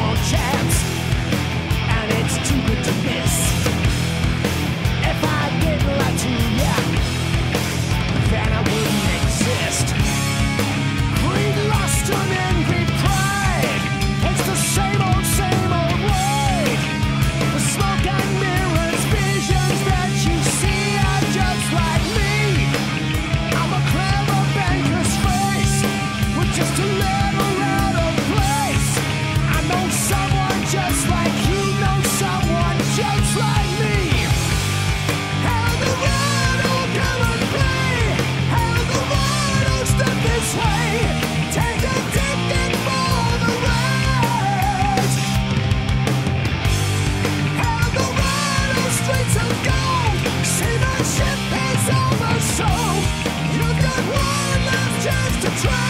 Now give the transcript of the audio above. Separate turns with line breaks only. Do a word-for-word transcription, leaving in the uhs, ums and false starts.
one chance, and it's too good to miss. If I didn't lie to ya, then I wouldn't exist. Greed, lust, and envy, pride, it's the same old, same old way. The smoke and mirrors, visions that you see are just like me. I'm a clever banker's face with just a little out of place. I know someone just like you know someone just like me. How the one who'll come and play, how the one who'll step this way, take a ticket for the ride. How the one who's streets of gold, see my ship is over, so you've got one last chance to try.